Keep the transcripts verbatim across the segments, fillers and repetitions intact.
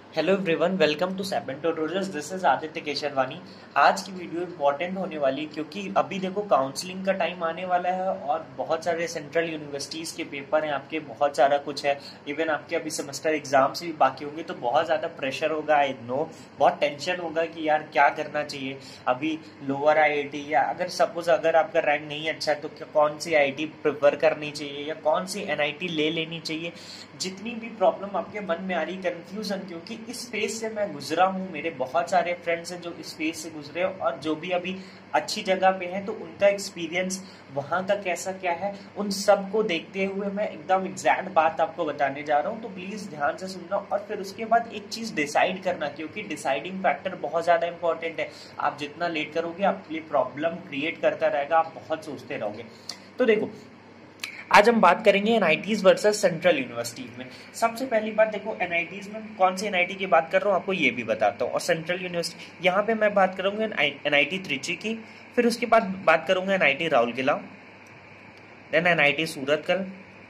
Hello everyone, welcome to seven tutorials. This is Aditya Kesharwani. आज की video important होने वाली है क्योंकि अभी देखो काउंसलिंग का टाइम आने वाला है और बहुत सारे सेंट्रल यूनिवर्सिटीज़ के पेपर हैं आपके, बहुत सारा कुछ है। इवन आपके अभी सेमेस्टर एग्जाम्स भी बाकी होंगे तो बहुत ज़्यादा प्रेशर होगा। आई नो, बहुत टेंशन होगा कि यार क्या करना चाहिए। अभी लोअर आईआईटी या अगर सपोज अगर आपका रैंक नहीं अच्छा है तो क्या कौन सी आईआईटी प्रिफर करनी चाहिए या कौन सी एनआईटी ले लेनी चाहिए। जितनी भी प्रॉब्लम आपके मन में आ रही, कंफ्यूजन, क्योंकि इस फेज से मैं गुजरा हूँ, मेरे बहुत सारे फ्रेंड्स हैं जो इस फेज से गुजरे और जो भी अभी अच्छी जगह पे हैं तो उनका एक्सपीरियंस वहाँ का कैसा क्या है, उन सब को देखते हुए मैं एकदम एग्जैक्ट बात आपको बताने जा रहा हूँ। तो प्लीज ध्यान से सुनना और फिर उसके बाद एक चीज डिसाइड करना, क्योंकि डिसाइडिंग फैक्टर बहुत ज्यादा इंपॉर्टेंट है। आप जितना लेट करोगे आपके लिए प्रॉब्लम क्रिएट करता रहेगा, आप बहुत सोचते रहोगे। तो देखो, आज हम बात करेंगे एनआईटीज वर्सेस सेंट्रल यूनिवर्सिटीज में। सबसे पहली बात देखो, एनआईटीज में कौन सी एनआईटी की बात कर रहा हूँ आपको ये भी बताता हूँ। और सेंट्रल यूनिवर्सिटी यहाँ पे मैं बात करूंगा एनआईटी त्रिची की, फिर उसके बाद बात करूंगा NIT Rourkela, then NIT Surathkal,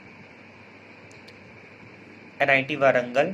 NIT Warangal,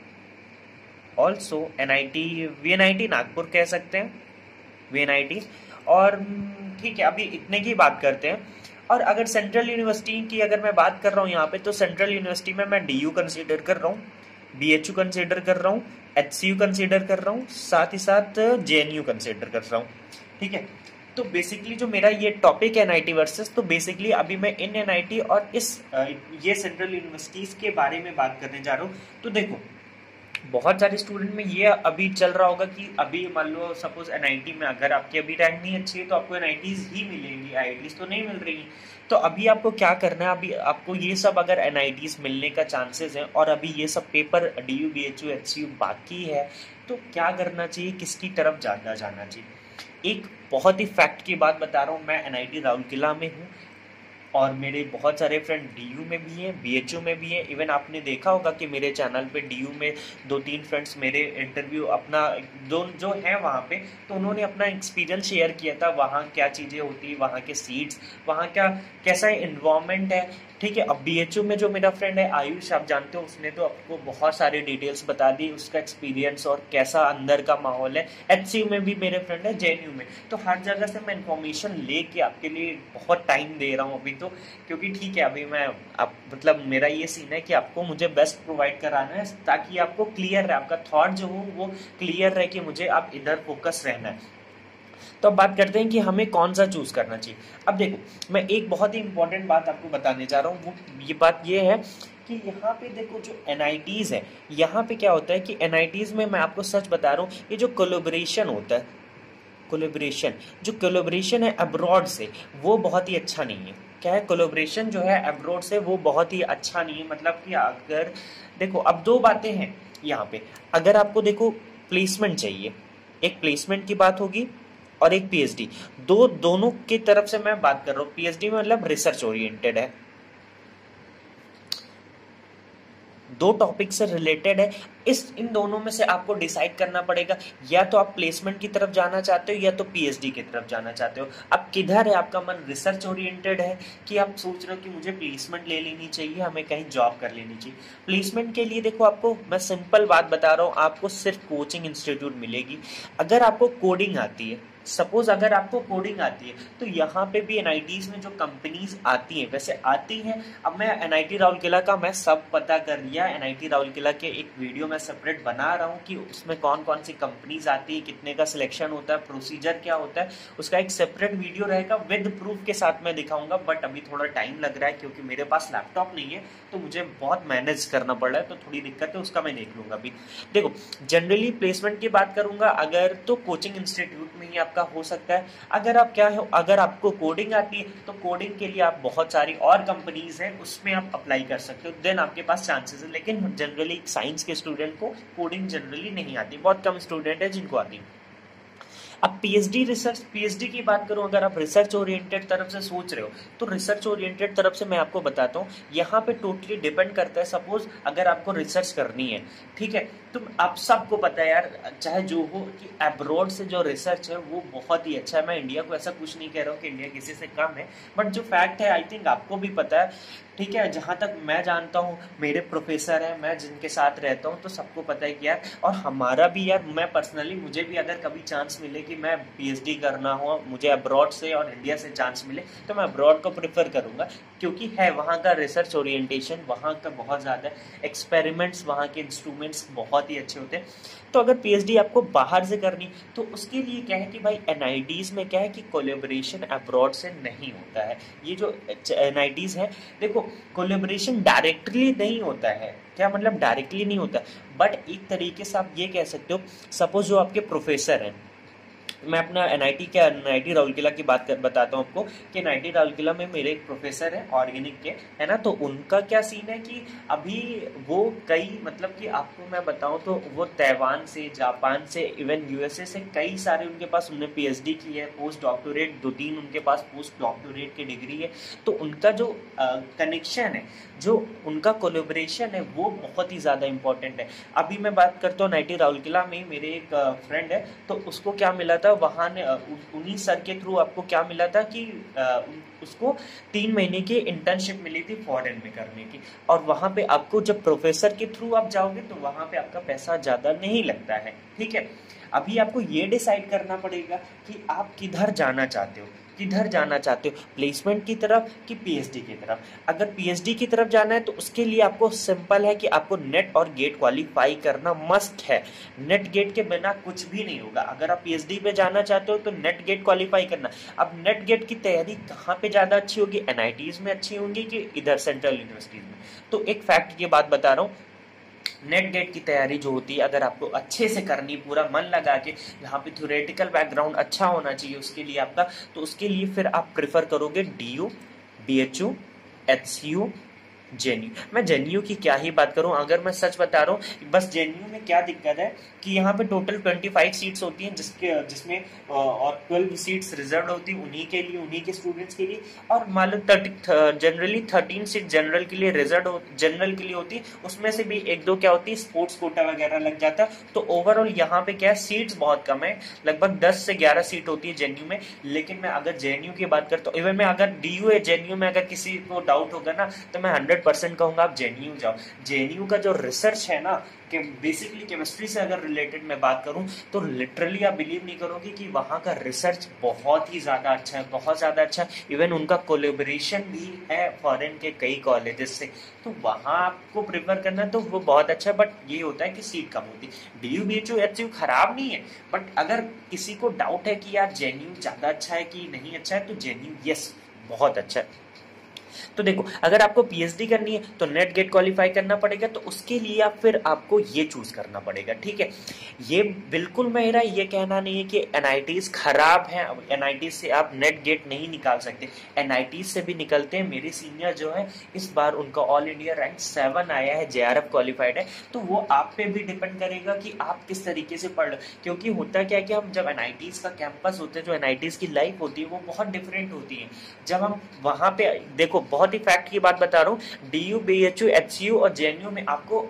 also NIT VNIT Nagpur कह सकते हैं, वीएनआईटी। और ठीक है, अभी इतने की बात करते हैं। और अगर सेंट्रल यूनिवर्सिटी की अगर मैं बात कर रहा हूँ यहाँ पे, तो सेंट्रल यूनिवर्सिटी में मैं डीयू कंसीडर कर रहा हूँ, बीएचयू कंसीडर कर रहा हूँ, एचसीयू कंसीडर कर रहा हूँ, साथ ही साथ जेएनयू कंसीडर कर रहा हूँ। ठीक है, तो बेसिकली जो मेरा ये टॉपिक है एनआईटी वर्सेस, तो बेसिकली अभी मैं इन एनआईटी और इस ये सेंट्रल यूनिवर्सिटीज के बारे में बात करने जा रहा हूँ। तो देखो, बहुत सारे स्टूडेंट में ये अभी चल रहा होगा कि अभी मान लो सपोज एनआईटी में अगर आपकी अभी रैंक नहीं अच्छी है तो आपको एनआईटीज ही मिलेंगी, आईआईटीज तो नहीं मिल रही। तो अभी आपको क्या करना है, अभी आपको ये सब अगर एनआईटीज मिलने का चांसेस है और अभी ये सब पेपर डीयू बीएचयू एचसीयू बाकी है, तो क्या करना चाहिए, किसकी तरफ जाना जाना चाहिए। एक बहुत ही फैक्ट की बात बता रहा हूँ, मैं एनआईटी राउरकेला में हूँ और मेरे बहुत सारे फ्रेंड डीयू में भी हैं, बीएचयू में भी हैं। इवन आपने देखा होगा कि मेरे चैनल पे डीयू में दो तीन फ्रेंड्स मेरे इंटरव्यू अपना दो जो हैं वहाँ पे, तो उन्होंने अपना एक्सपीरियंस शेयर किया था, वहाँ क्या चीज़ें होती है, वहाँ के सीट्स, वहाँ क्या कैसा इन्वायरमेंट है। ठीक है, अब बीएचयू में जो मेरा फ्रेंड है आयुष, आप जानते हो, उसने तो आपको बहुत सारे डिटेल्स बता दी, उसका एक्सपीरियंस और कैसा अंदर का माहौल है। एचसीयू में भी मेरे फ्रेंड है, जेएनयू में। तो हर जगह से मैं इन्फॉर्मेशन लेके आपके लिए बहुत टाइम दे रहा हूँ अभी तो, क्योंकि ठीक है अभी मैं आप मतलब मेरा ये सीन है कि आपको मुझे बेस्ट प्रोवाइड कराना है ताकि आपको क्लियर रहे, आपका थॉट जो हो वो क्लियर रहे कि मुझे आप इधर फोकस रहना है। तो अब बात करते हैं कि हमें कौन सा चूज करना चाहिए। अब देखो, मैं एक बहुत ही इंपॉर्टेंट बात आपको बताने जा रहा हूँ, वो ये बात ये है कि यहाँ पे देखो जो एनआईटीज है, यहाँ पे क्या होता है कि एनआईटीज में मैं आपको सच बता रहा हूँ, ये जो कोलैबोरेशन होता है, कोलैबोरेशन जो कोलैबोरेशन है अब्रॉड से, वो बहुत ही अच्छा नहीं है। क्या है, कोलैबोरेशन जो है अब्रॉड से वो बहुत ही अच्छा नहीं है। मतलब कि अगर देखो, अब दो बातें हैं यहाँ पे। अगर आपको देखो प्लेसमेंट चाहिए, एक प्लेसमेंट की बात होगी और एक पीएचडी, दो दोनों की तरफ से मैं बात कर रहा हूँ। पीएचडी में मतलब रिसर्च ओरिएंटेड है, दो टॉपिक से रिलेटेड है। इस इन दोनों में से आपको डिसाइड करना पड़ेगा, या तो आप प्लेसमेंट की तरफ जाना चाहते हो या तो पीएचडी की तरफ जाना चाहते हो। अब किधर है आपका मन, रिसर्च ओरिएंटेड है कि आप सोच रहे हो कि मुझे प्लेसमेंट ले लेनी चाहिए, हमें कहीं जॉब कर लेनी चाहिए। प्लेसमेंट के लिए देखो, आपको मैं सिंपल बात बता रहा हूँ, आपको सिर्फ कोचिंग इंस्टीट्यूट मिलेगी। अगर आपको कोडिंग आती है, सपोज अगर आपको कोडिंग आती है, तो यहाँ पे भी एनआईटीज में जो कंपनीज आती हैं वैसे आती हैं। अब मैं एनआईटी राउरकेला का मैं सब पता कर लिया, एनआईटी राउरकेला के एक वीडियो मैं सेपरेट बना रहा हूँ कि उसमें कौन कौन सी कंपनीज आती है, कितने का सिलेक्शन होता है, प्रोसीजर क्या होता है, उसका एक सेपरेट वीडियो रहेगा, विद प्रूफ के साथ मैं दिखाऊंगा। बट अभी थोड़ा टाइम लग रहा है क्योंकि मेरे पास लैपटॉप नहीं है, तो मुझे बहुत मैनेज करना पड़ रहा है, तो थोड़ी दिक्कत है, उसका मैं देख लूंगा। अभी देखो, जनरली प्लेसमेंट की बात करूंगा अगर, तो कोचिंग इंस्टीट्यूट में ही का हो सकता है। अगर आप क्या है, अगर आपको कोडिंग आती है तो कोडिंग के लिए आप बहुत सारी और कंपनीज हैं, उसमें आप अप्लाई कर सकते हो, देन आपके पास चांसेस है। लेकिन जनरली साइंस के स्टूडेंट को कोडिंग जनरली नहीं आती, बहुत कम स्टूडेंट है जिनको आती है। अब पीएचडी रिसर्च, पीएचडी की बात करूं, अगर आप रिसर्च ओरिएंटेड तरफ से सोच रहे हो तो रिसर्च ओरिएंटेड तरफ से मैं आपको बताता हूं, यहाँ पे टोटली डिपेंड करता है। सपोज अगर आपको रिसर्च करनी है, ठीक है, तुम आप सबको पता है यार, चाहे जो हो, कि अब्रॉड से जो रिसर्च है वो बहुत ही अच्छा है। मैं इंडिया को ऐसा कुछ नहीं कह रहा हूँ कि इंडिया किसी से कम है, बट जो फैक्ट है आई थिंक आपको भी पता है, ठीक है। जहाँ तक मैं जानता हूँ, मेरे प्रोफेसर हैं, मैं जिनके साथ रहता हूँ, तो सबको पता है कि यार, और हमारा भी यार, मैं पर्सनली, मुझे भी अगर कभी चांस मिले कि मैं पीएचडी करना हो, मुझे अब्रॉड से और इंडिया से चांस मिले, तो मैं अब्रॉड को प्रेफर करूँगा, क्योंकि है वहाँ का रिसर्च ओरिएंटेशन वहाँ का बहुत ज़्यादा, एक्सपेरिमेंट्स वहाँ के इंस्ट्रूमेंट्स बहुत ही अच्छे होते हैं। तो अगर पीएचडी आपको बाहर से करनी, तो उसके लिए क्या है कि भाई एनआईटीज़ में क्या है कि कोलेबोरेशन अब्रॉड से नहीं होता है। ये जो एनआईटीज़ है, देखो कोलेबोरेशन डायरेक्टली नहीं होता है। क्या मतलब डायरेक्टली नहीं होता, बट एक तरीके से आप ये कह सकते हो, सपोज जो आपके प्रोफेसर हैं, मैं अपना एनआईटी क्या एनआईटी राउरकेला की बात कर बताता हूँ आपको, कि एनआईटी राउरकेला में मेरे एक प्रोफेसर हैं ऑर्गेनिक के, है ना। तो उनका क्या सीन है कि अभी वो कई, मतलब कि आपको मैं बताऊँ तो वो ताइवान से, जापान से, इवन यूएसए से कई सारे उनके पास, उन्होंने पीएचडी की है, पोस्ट डॉक्टोरेट दो तीन उनके पास पोस्ट डॉक्टोरेट की डिग्री है। तो उनका जो कनेक्शन है, जो उनका कोलेबोरेशन है, वो बहुत ही ज़्यादा इंपॉर्टेंट है। अभी मैं बात करता हूँ एनआईटी राउरकेला में मेरे एक फ्रेंड है, तो उसको क्या मिला था वहाँ ने, उन्हीं सर के थ्रू आपको क्या मिला था कि उसको तीन महीने की इंटर्नशिप मिली थी फॉरेन में करने की। और वहाँ पे आपको जब प्रोफेसर के थ्रू आप जाओगे तो वहाँ पे आपका पैसा ज़्यादा नहीं लगता है, ठीक है। अभी आपको ये डिसाइड करना पड़ेगा कि आप किधर जाना चाहते हो, किधर जाना चाहते हो, प्लेसमेंट की तरफ कि पीएचडी की तरफ। अगर पीएचडी की तरफ जाना है तो उसके लिए आपको सिंपल है कि आपको नेट और गेट क्वालिफाई करना मस्ट है। नेट गेट के बिना कुछ भी नहीं होगा। अगर आप पीएचडी पे जाना चाहते हो तो नेट गेट क्वालिफाई करना। अब नेट गेट की तैयारी कहाँ पे ज़्यादा अच्छी होगी, एनआईटीज में अच्छी होंगी कि इधर सेंट्रल यूनिवर्सिटीज में। तो एक फैक्ट की बात बता रहा हूँ, नेट गेट की तैयारी जो होती है, अगर आपको अच्छे से करनी, पूरा मन लगा के, यहाँ पे थ्योरेटिकल बैकग्राउंड अच्छा होना चाहिए उसके लिए आपका, तो उसके लिए फिर आप प्रेफर करोगे डीयू, बीएचयू, एचसीयू, जेएनयू। मैं जेएनयू की क्या ही बात करूं, अगर मैं सच बता रहा हूं, बस जेएनयू में क्या दिक्कत है कि यहाँ पे टोटल पच्चीस सीट्स होती हैं, जिसके जिसमें और बारह सीट्स रिजर्व होती हैं उन्हीं के लिए, उन्हीं के स्टूडेंट्स के लिए। और मान लो जनरली थर्टीन सीट जनरल के लिए रिजर्व जनरल के लिए होती है, उसमें से भी एक दो क्या होती है स्पोर्ट्स कोटा वगैरह लग जाता है। तो ओवरऑल यहाँ पे क्या है, सीट्स बहुत कम है, लगभग दस से ग्यारह सीट होती है जेएनयू में। लेकिन मैं अगर जेएनयू की बात करता हूँ, इवन मैं अगर डीयू है जेएनयू में, अगर किसी को डाउट होगा ना, तो मैं हंड्रेड परसेंट कहूंगा आप जेएनयू जाओ। जेएनयू का जो रिसर्च है ना, कि बेसिकली केमिस्ट्री से अगर रिलेटेड मैं बात करूं, तो लिटरली आप बिलीव नहीं करोगे कि वहाँ का रिसर्च बहुत ही ज़्यादा अच्छा है, बहुत ज़्यादा अच्छा। इवन उनका कोलेबोरेशन भी है फॉरेन के कई कॉलेजेस से, तो वहाँ आपको प्रेफर करना तो वो बहुत अच्छा है। बट ये होता है कि सीट कम होती है। डीयू बीएचयू एचयू खराब नहीं है, बट अगर किसी को डाउट है कि यार जेएनयू ज़्यादा अच्छा है कि नहीं अच्छा है, तो जेएनयू यस बहुत अच्छा है। तो देखो, अगर आपको पीएचडी करनी है तो नेट गेट क्वालिफाई करना पड़ेगा, तो उसके लिए आप फिर आपको ये चूज करना पड़ेगा, ठीक है। ये बिल्कुल मेरा ये कहना नहीं है कि एनआईटीज खराब हैं, एनआईटीज से आप नेट गेट नहीं निकाल सकते, एनआईटीज से भी निकलते हैं। मेरे सीनियर जो है इस बार उनका ऑल इंडिया रैंक सेवन आया है, जेआरएफ क्वालिफाइड है। तो वो आप पे भी डिपेंड करेगा कि आप किस तरीके से पढ़ लो, क्योंकि होता क्या है कि हम जब एनआईटीज का कैंपस होते हैं, जो एनआईटीज की लाइफ होती है वो बहुत डिफरेंट होती है। जब हम वहाँ पे देखो, बहुत ही फैक्ट की बात बता रहा हूँ, डीयू, बीएचयू, एचसीयू और जेएनयू में आपको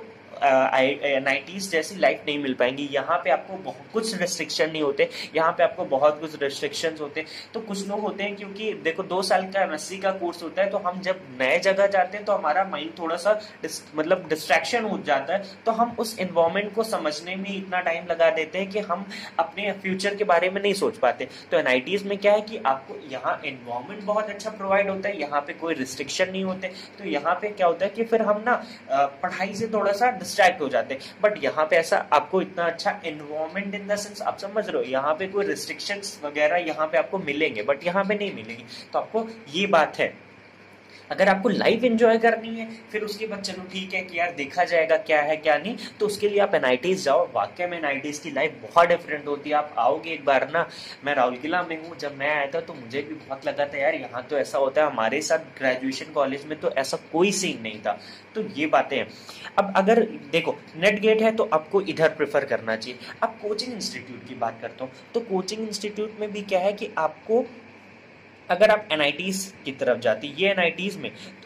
एनआईटीज जैसी लाइफ नहीं मिल पाएंगी। यहाँ पे आपको बहुत कुछ रिस्ट्रिक्शन नहीं होते, यहाँ पे आपको बहुत कुछ रिस्ट्रिक्शंस होते हैं। तो कुछ लोग होते हैं, क्योंकि देखो दो साल का एमएससी का कोर्स होता है, तो हम जब नए जगह जाते हैं तो हमारा माइंड थोड़ा सा डिस, मतलब डिस्ट्रैक्शन हो जाता है, तो हम उस एनवायरमेंट को समझने में इतना टाइम लगा देते हैं कि हम अपने फ्यूचर के बारे में नहीं सोच पाते। तो एनआईटीज में क्या है कि आपको यहाँ एनवायरमेंट बहुत अच्छा प्रोवाइड होता है, यहाँ पे कोई रिस्ट्रिक्शन नहीं होते। तो यहाँ पे क्या होता है कि फिर हम ना पढ़ाई से थोड़ा सा डिस्ट्रैक्ट हो जाते हैं। बट यहाँ पे ऐसा आपको इतना अच्छा एनवायरमेंट इन द सेंस, आप समझ रहे हो, यहाँ पे कोई रिस्ट्रिक्शंस वगैरह यहाँ पे आपको मिलेंगे, बट यहाँ पे नहीं मिलेंगे। तो आपको ये बात है, अगर आपको लाइफ एंजॉय करनी है, फिर उसके बाद चलो ठीक है कि यार देखा जाएगा क्या है क्या नहीं, तो उसके लिए आप एनआईटीज जाओ। वाकई में एनआईटीज की लाइफ बहुत डिफरेंट होती है। आप आओगे एक बार ना, मैं राउरकेला में हूँ, जब मैं आया था तो मुझे भी बहुत लगा था यार यहाँ तो ऐसा होता है, हमारे साथ ग्रेजुएशन कॉलेज में तो ऐसा कोई सीन नहीं था। तो ये बातें हैं। अब अगर देखो नेट गेट है तो आपको इधर प्रेफर करना चाहिए। अब कोचिंग इंस्टीट्यूट की बात करता हूँ, तो कोचिंग इंस्टीट्यूट में भी क्या है कि आपको, अगर आप एनआईटीज की तरफ जाती, ये एनआईटीज में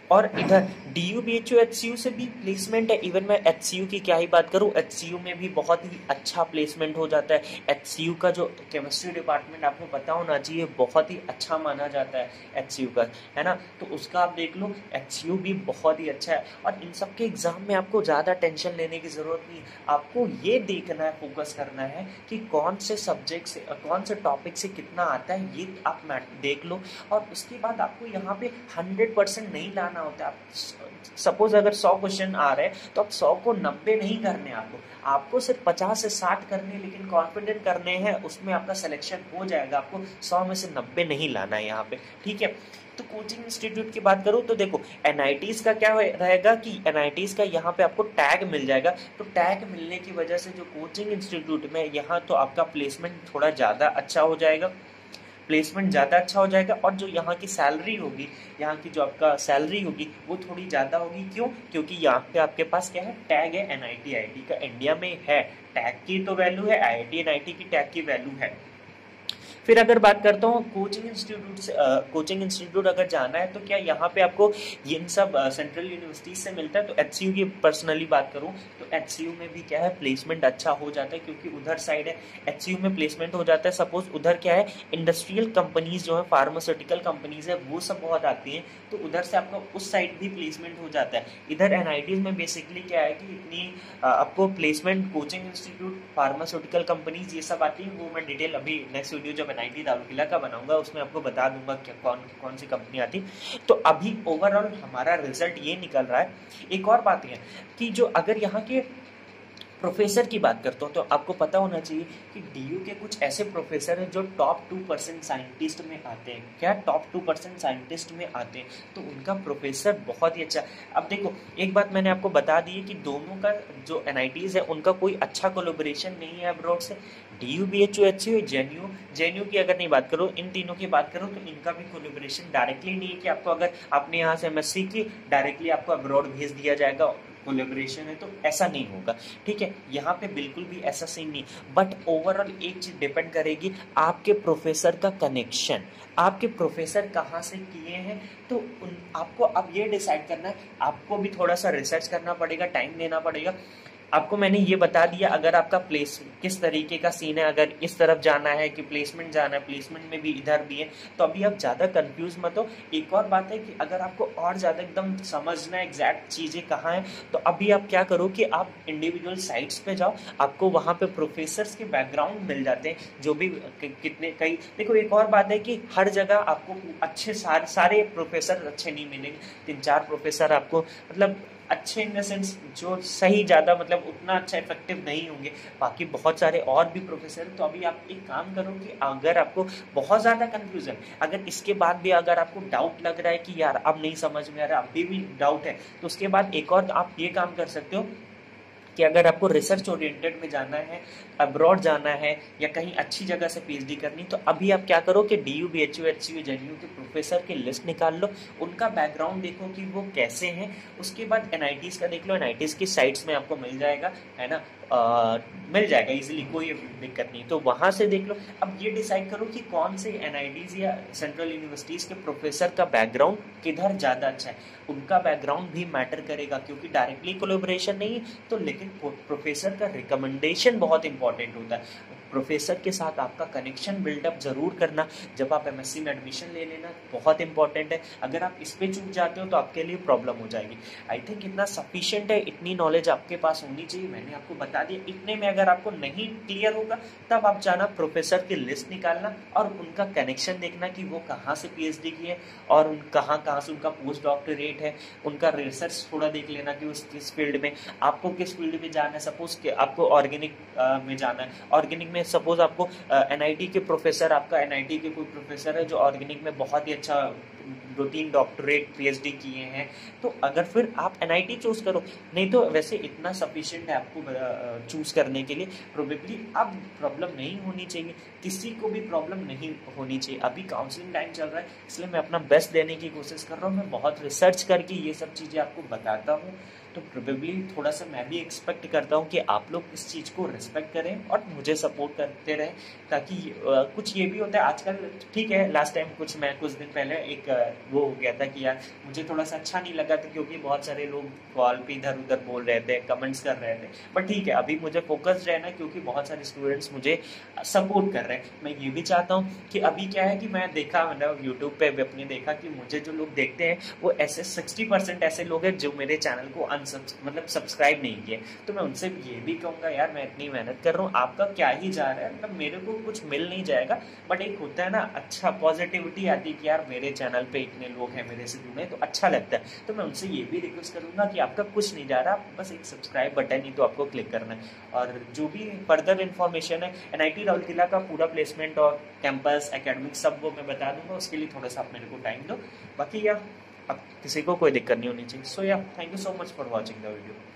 और इधर D U B H U H C U से भी प्लेसमेंट है। इवन मैं एच सी यू की क्या ही बात करूँ, एच सी यू में भी बहुत ही अच्छा प्लेसमेंट हो जाता है। एच सी यू का जो केमिस्ट्री डिपार्टमेंट आपको पता होना चाहिए, बहुत ही अच्छा माना जाता है एच सी यू का, है ना। तो उसका आप देख लो, एच सी यू भी बहुत ही अच्छा है। और इन सब के एग्जाम में आपको ज़्यादा टेंशन लेने की ज़रूरत नहीं, आपको ये देखना है, फोकस करना है कि कौन से सब्जेक्ट से, कौन से टॉपिक से कितना आता है, ये आप देख लो। और उसके बाद आपको यहाँ पे हंड्रेड परसेंट नहीं लाना होता। आप सपोज अगर सौ क्वेश्चन आ रहे हैं तो आप सौ को नब्बे नहीं करने, आपको आपको सिर्फ पचास से साठ करने, लेकिन कॉन्फिडेंट करने हैं, उसमें आपका सिलेक्शन हो जाएगा। आपको सौ में से नब्बे नहीं लाना है यहाँ पे, ठीक है। तो कोचिंग इंस्टीट्यूट की बात करूँ तो देखो एन आई टीज़ का क्या रहेगा कि एन आई टीज़ का यहाँ पे आपको टैग मिल जाएगा। तो टैग मिलने की वजह से जो कोचिंग इंस्टीट्यूट में यहाँ तो आपका प्लेसमेंट थोड़ा ज़्यादा अच्छा हो जाएगा, प्लेसमेंट ज़्यादा अच्छा हो जाएगा। और जो यहाँ की सैलरी होगी, यहाँ की जो आपका सैलरी होगी वो थोड़ी ज़्यादा होगी। क्यों? क्योंकि यहाँ पे आपके पास क्या है, टैग है N I T I I T, India में है, टैग की तो वैल्यू है, I I T N I T की टैग की वैल्यू है। फिर अगर बात करता हूँ कोचिंग इंस्टीट्यूट से, कोचिंग इंस्टीट्यूट अगर जाना है तो क्या यहाँ पे आपको इन सब सेंट्रल यूनिवर्सिटीज से मिलता है। तो एच सी यू की पर्सनली बात करूँ तो एच सी यू में भी क्या है, प्लेसमेंट अच्छा हो जाता है, क्योंकि उधर साइड है, एच सी यू में प्लेसमेंट हो जाता है। सपोज उधर क्या है, इंडस्ट्रियल कंपनीज जो है, फार्मास्यूटिकल कंपनीज है, वो सब बहुत आती हैं, तो उधर से आपका उस साइड भी प्लेसमेंट हो जाता है। इधर एन आई टीज में बेसिकली क्या है कि इतनी आपको placement coaching institute, pharmaceutical companies ये सब आती है, वो मैं डिटेल अभी नेक्स्ट वीडियो जब एन आई टी दारुकिला का बनाऊंगा उसमें आपको बता दूंगा कि कौन कौन सी कंपनी आती। तो अभी ओवरऑल हमारा रिजल्ट ये निकल रहा है। एक और बात है कि जो अगर यहाँ के प्रोफेसर की बात करता हूँ तो आपको पता होना चाहिए कि डी यू के कुछ ऐसे प्रोफेसर हैं जो टॉप टू परसेंट साइंटिस्ट में आते हैं। क्या टॉप टू परसेंट साइंटिस्ट में आते हैं, तो उनका प्रोफेसर बहुत ही अच्छा। अब देखो एक बात मैंने आपको बता दी है कि दोनों का जो एन आई टीज़ है उनका कोई अच्छा कोलोबरेशन नहीं है अब्रॉड से। D U B H U H C U, J N U J N U की अगर नहीं बात करो, इन तीनों की बात करो तो इनका भी कोलोबरेशन डायरेक्टली नहीं है कि आपको अगर आपने यहाँ से एम एस सी की डायरेक्टली आपको अब्रॉड भेज दिया जाएगा, कोलेब्रेशन है, तो ऐसा नहीं होगा, ठीक है। यहाँ पे बिल्कुल भी ऐसा सीन नहीं। बट ओवरऑल एक चीज डिपेंड करेगी आपके प्रोफेसर का कनेक्शन, आपके प्रोफेसर कहाँ से किए हैं। तो उन आपको अब ये डिसाइड करना है, आपको भी थोड़ा सा रिसर्च करना पड़ेगा, टाइम देना पड़ेगा। आपको मैंने ये बता दिया अगर आपका प्लेस किस तरीके का सीन है, अगर इस तरफ जाना है कि प्लेसमेंट जाना है, प्लेसमेंट में भी इधर भी है, तो अभी आप ज़्यादा कंफ्यूज मत हो। एक और बात है कि अगर आपको और ज़्यादा एकदम समझना है एग्जैक्ट चीज़ें कहाँ हैं, तो अभी आप क्या करो कि आप इंडिविजुअल साइट्स पे जाओ, आपको वहाँ पे प्रोफेसर्स के बैकग्राउंड मिल जाते हैं, जो भी कितने कई। देखो एक और बात है कि हर जगह आपको अच्छे सारे सारे प्रोफेसर अच्छे नहीं मिलेंगे, तीन चार प्रोफेसर आपको मतलब अच्छे इन द सेंस जो सही ज़्यादा मतलब उतना अच्छा इफेक्टिव नहीं होंगे, बाकी बहुत सारे और भी प्रोफेसर। तो अभी आप एक काम करो कि अगर आपको बहुत ज़्यादा कंफ्यूजन, अगर इसके बाद भी अगर आपको डाउट लग रहा है कि यार अब नहीं समझ में आ रहा, अभी भी डाउट है, तो उसके बाद एक और आप ये काम कर सकते हो कि अगर आपको रिसर्च ओरिएंटेड में जाना है, अब्रॉड जाना है या कहीं अच्छी जगह से पीएचडी करनी, तो अभी आप क्या करो कि D U B H U H C U J N U के प्रोफेसर की लिस्ट निकाल लो, उनका बैकग्राउंड देखो कि वो कैसे हैं। उसके बाद एन आई टीज़ का देख लो, एन आई टीज़ की साइट्स में आपको मिल जाएगा, है ना, आ, मिल जाएगा इजीली, कोई दिक्कत नहीं, तो वहाँ से देख लो। अब ये डिसाइड करो कि कौन से एन आई टीज़ या सेंट्रल यूनिवर्सिटीज़ के प्रोफेसर का बैकग्राउंड किधर ज़्यादा अच्छा है। उनका बैकग्राउंड भी मैटर करेगा, क्योंकि डायरेक्टली कोलैबोरेशन नहीं तो, लेकिन प्रोफेसर का रिकमेंडेशन बहुत इंपॉर्टेंट होता है। प्रोफेसर के साथ आपका कनेक्शन बिल्डअप जरूर करना जब आप एमएससी में एडमिशन ले लेना, बहुत इंपॉर्टेंट है। अगर आप इस पे चूक जाते हो तो आपके लिए प्रॉब्लम हो जाएगी। आई थिंक इतना सफिशिएंट है, इतनी नॉलेज आपके पास होनी चाहिए, मैंने आपको बता दिया। इतने में अगर आपको नहीं क्लियर होगा तब आप जाना प्रोफेसर की लिस्ट निकालना और उनका कनेक्शन देखना कि वो कहाँ से पीएचडी किए और उन कहाँ कहाँ से उनका पोस्ट डॉक्टरेट है, उनका रिसर्च थोड़ा देख लेना कि उस किस फील्ड में आपको किस फील्ड में जाना है। सपोज आपको ऑर्गेनिक में जाना है, ऑर्गेनिक में सपोज आपको एनआईटी के प्रोफेसर, आपका एनआईटी के कोई प्रोफेसर है जो ऑर्गेनिक में बहुत ही अच्छा दो तीन डॉक्टरेट पीएचडी किए हैं, तो अगर फिर आप एनआईटी चूज करो, नहीं तो वैसे इतना सफिशिएंट है आपको चूज करने के लिए। प्रोबेबली अब प्रॉब्लम नहीं होनी चाहिए, किसी को भी प्रॉब्लम नहीं होनी चाहिए। अभी काउंसलिंग टाइम चल रहा है, इसलिए मैं अपना बेस्ट देने की कोशिश कर रहा हूँ, मैं बहुत रिसर्च करके ये सब चीज़ें आपको बताता हूँ। तो प्रोबेबली थोड़ा सा मैं भी एक्सपेक्ट करता हूँ कि आप लोग इस चीज़ को रिस्पेक्ट करें और मुझे सपोर्ट करते रहें, ताकि आ, कुछ ये भी होता है आजकल। ठीक है, लास्ट टाइम कुछ मैं कुछ दिन पहले एक आ, वो हो गया था कि यार मुझे थोड़ा सा अच्छा नहीं लगा था, क्योंकि बहुत सारे लोग कॉल पे इधर उधर बोल रहे थे, कमेंट्स कर रहे थे। बट ठीक है, अभी मुझे फोकस रहना, क्योंकि बहुत सारे स्टूडेंट्स मुझे सपोर्ट कर रहे हैं। मैं ये भी चाहता हूँ कि अभी क्या है कि मैं देखा, मतलब यूट्यूब पे भी अपने देखा कि मुझे जो लोग देखते हैं वो ऐसे सिक्सटी परसेंट ऐसे लोग हैं जो मेरे चैनल को अनसब्स मतलब सब्सक्राइब नहीं किए। तो मैं उनसे ये भी कहूँगा, यार मैं इतनी मेहनत कर रहा हूँ, आपका क्या ही जा रहा है, मतलब मेरे को कुछ मिल नहीं जाएगा, बट एक होता है ना अच्छा पॉजिटिविटी आती है कि यार मेरे चैनल पे इतने लोग हैं मेरे से जुड़े, तो अच्छा लगता है। तो मैं उनसे ये भी रिक्वेस्ट करूँगा कि आपका कुछ नहीं जा रहा, बस एक सब्सक्राइब बटन ही तो आपको क्लिक करना है। और जो भी फर्दर इन्फॉर्मेशन है एन आई टी राउरकेला का पूरा प्लेसमेंट और कैंपस एकेडमिक सब वो मैं बता दूंगा, उसके लिए थोड़ा सा आप मेरे को टाइम दो। बाकी यार अब किसी को कोई दिक्कत नहीं होनी चाहिए। So yeah thank you so much for watching the video.